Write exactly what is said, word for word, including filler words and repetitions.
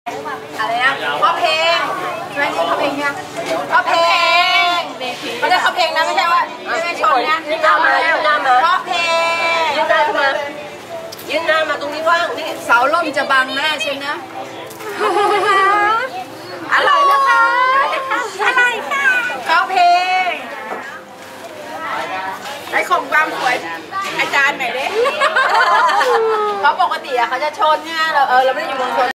อะไรนะเพราะเพลงใช่ไหมเพราะเพลงเนี่ยเพราะเพลงไม่ได้เพราะเพลงนะไม่ใช่ว่าไม่ได้ชนนะยืนหน้ามายืนหน้ามาเพราะเพลงยืนหน้ามายืนหน้ามาตรงนี้ว่างนี่เสาล่มจะบังหน้าใช่ไหมอร่อยนะคะอร่อยค่ะเพราะเพลงไอ้ของความสวยอาจารย์หน่อยดิเพราะปกติอะเขาจะชนเนี่ยเราเออเราไม่ได้อยู่เมืองชน